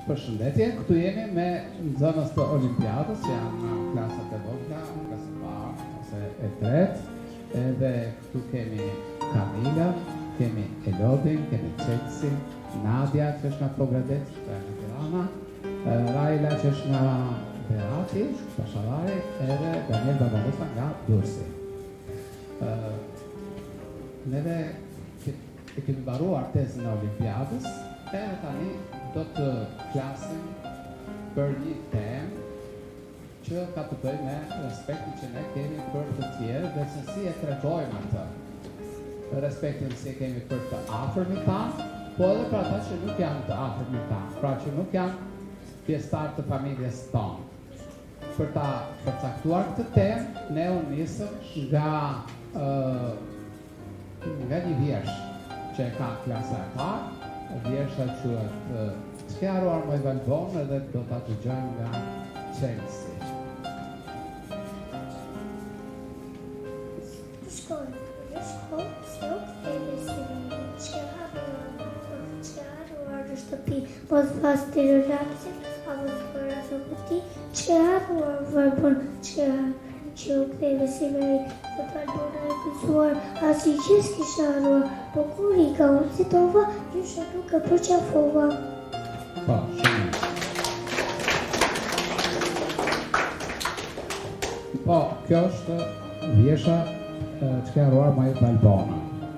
Përshëndetje, këtu jemi me nxënës të Olimpiadës që janë në klasat e vogla, klasë e parë ose e tretë, edhe këtu kemi Kamila, kemi Elodin, kemi Çelsi, Nadia që është nga Progredet, që është nga Tirana, Raila që është nga Berati, Pashalari, edhe Daniel Babalusa nga Durrësi. Neve e kemi mbaruar tezën e Olimpiadës, edhe tani do të flasim për një temë që ka të bëjë me respektin që ne kemi për të tjerë dhe se si e tregojmë atë. Respektin si e kemi për të afërmit tanë, po edhe për ata që nuk janë të afërmit tanë, pra që nuk janë pjesëtar të familjes tonë. Për ta përcaktuar këtë temë, ne u nisëm nga një vjersh që e ka klasa e parë. Vjersha quhet Sqaruar më Valbon edhe do ta dëgjojmë nga Çelsi. Pos pas të relaxin, apo të përra të këti, që hapuar vërbon, që u këtheve si veri, të Valbona e kësuar, asi që s'kisha arruar, po kur i ka unë si tova, gjysha duke për qafova. Po, shumë. Po, kjo është vjesha Sqaruar më Valbona.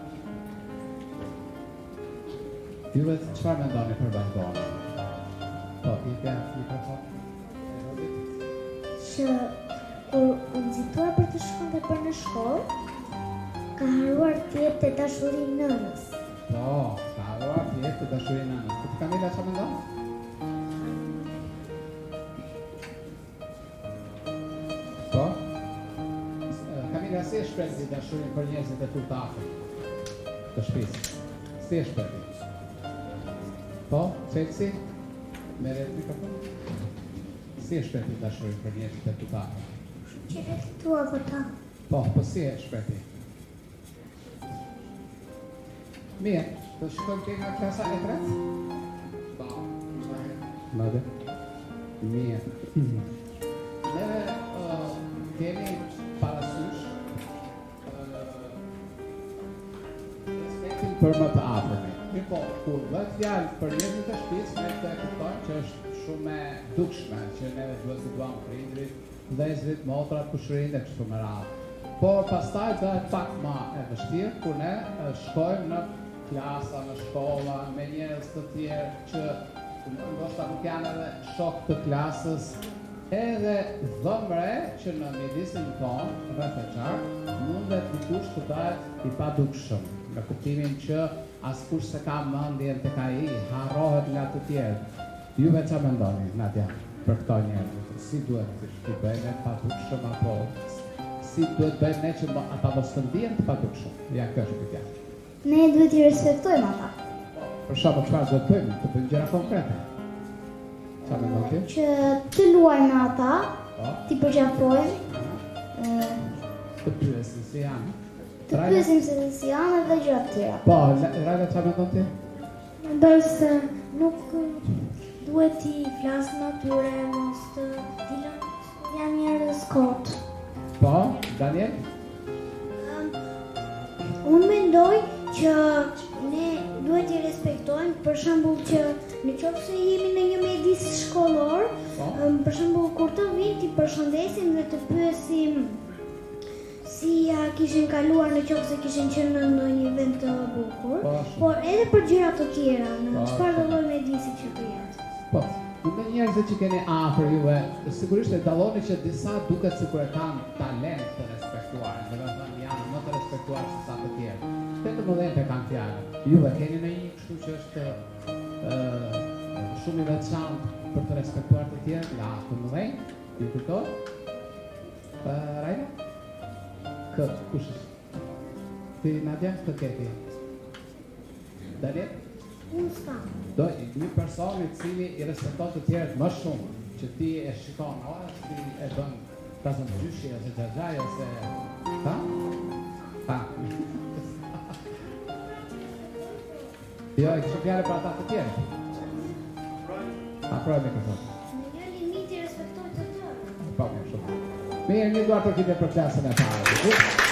Juve çfarë mendoni për Valbona? Po, i ka mikrofon. Që kur u nxituar për të shkonte për në shkollë, ka haruar të jep të dashurin nënës. Po, ka haruar të jep të dashurin nënës. Këtë Kamila çfarë mendon? Po? Kamila, si e shpreh dashurin për njerëzit e tu të afërt të shtëpisë? Si e shpreh? Po, Çelsi? Merret mikrofon. Si e shpreh dashurin për njerëzit e tu të afërt? Që e të tua vëta. Po si e shpreh? Mirë, të shkojmë të nga klasa e tretë? Po. Madhe? Mirë. Neve kemi parasysh respektin për më të afërmit. Mirë po, kur bëhet fjalë për njerëzit e shtëpisë, ne të kuptojmë që është shumë e dukshme që neve duhet të duam prindrit, vëllezërit, motrat, kushërinë dhe kështu me radhë. Por pastaj bëhet pak më e vështirë kur ne shkojmë në klasa, në shkolla, me njerëz të tjerë që ndoshta nuk janë edhe shok të klasës, edhe dhëmre që në mjedisin tonë, rreth e qartë, mundet dikush të bëhet i padukshëm, në kuptimin që askush se ka mendjen tek ai, harrohet nga të tjerë. Juve çfarë mendoni, Nadia, për këto njerëz? Si duhet të bëjmë padukshëm apo si duhet bëjmë ne që ata mos të ndihen të padukshëm? Ja, kjo është pyetja. Ne duhet i respektojmë ata. Për shkak çfarë duhet bëjmë? Të bëjmë gjëra konkrete. Çfarë mendon ti? Që të luajmë me ata, t'i përqafojmë, të pyesim si janë. të pyesim se si janë dhe gjëra të tjera. Po, Raila, çfarë mendon ti? Mendoj se nuk duhet t'i flasë në atyre, mos të dilën janë njerëz kot. Po, Daniel? Unë mendoj që ne duhet t'i respektojmë, për shembull që në qoftë se jemi në një mjedis shkollor, për shembull kur të vinë t'i përshëndesim dhe të pyesim si ja kishin kaluar në qoftë se kishin qenë në ndonjë vend të bukur, por edhe për gjëra të tjera, në çfarë lloj mjedisi që të jetë. Po, në njerëzit që keni afër juve, sigurisht e dalloni që disa duket sikur e kanë talent të respektuar, domethënë janë më të respektuar se sa të tjerë. Vetëm edhe kanë fjalë. Juve keni ndonjë kështu që është shumë i veçantë për të respektuar të tjerë, la të mëdhenj, ju kujtoj? Raila? Kush është? Ti, Nadia, të keti? Daniel? Unë s'kam. Do një person i cili i respekton të tjerët më shumë, që ti e shikon, ti e bën tasën gjyshi, ose xhaxhaj, ose... Ta? Ta. Jo, e kështë fjallë për ata të tjerë. Aproj mikrofon. Në një limit i respektojnë të tërë. Po, mirë, shumë. Mirë, një duar të kite për klasën e parë.